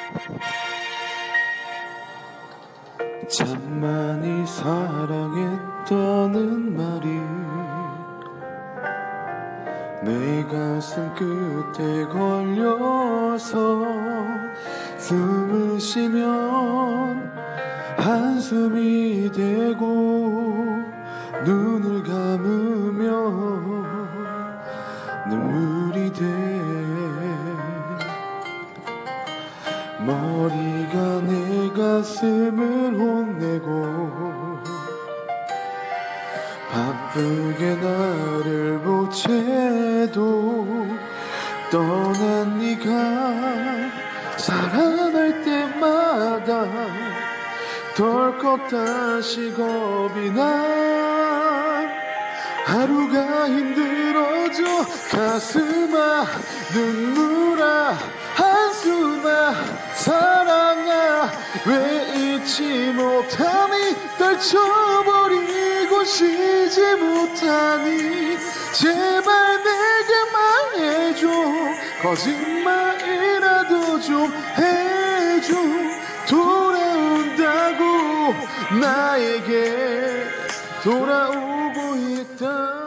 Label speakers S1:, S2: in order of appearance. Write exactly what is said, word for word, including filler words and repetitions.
S1: 참 많이 사랑했다는 말이 내 가슴 끝에 걸려서 숨을 쉬면 한숨이 되고 눈을 감으면 눈물이 돼. 머리가 내 가슴을 혼내고 바쁘게 나를 보채도 떠난 네가 살아날 때마다 덜컥 다시 겁이 나. 하루가 힘들어져 가슴아 눈물아 한숨아 사랑아 왜 잊지 못하니 떨쳐버리고 쉬지 못하니 제발 내게 말해줘 거짓말이라도 좀 해줘 돌아온다고 나에게 돌아오고 있다.